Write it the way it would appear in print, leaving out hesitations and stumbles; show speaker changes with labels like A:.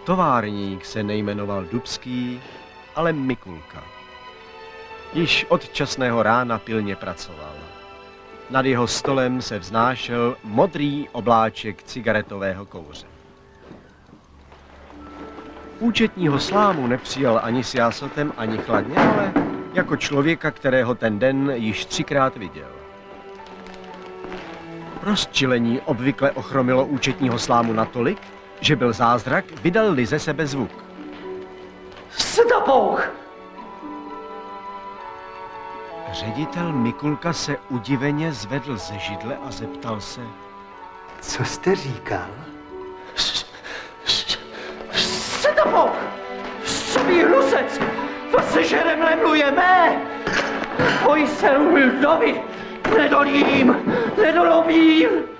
A: Továrník se nejmenoval Dubský, ale Mikulka. Již od časného rána pilně pracoval. Nad jeho stolem se vznášel modrý obláček cigaretového kouře. Účetního slámu nepřijal ani s jásotem, ani chladně, ale jako člověka, kterého ten den již 3krát viděl. Rozčilení obvykle ochromilo účetního slámu natolik, že byl zázrak, vydal-li ze sebe zvuk.
B: Stabouch!
A: Ředitel Mikulka se udiveně zvedl ze židle a zeptal se.
C: Co jste říkal?
B: Stabouch! Sobý hnusec! To se žerem lemlujeme! Boj se Ldovi! Nedolím! Nedolovím!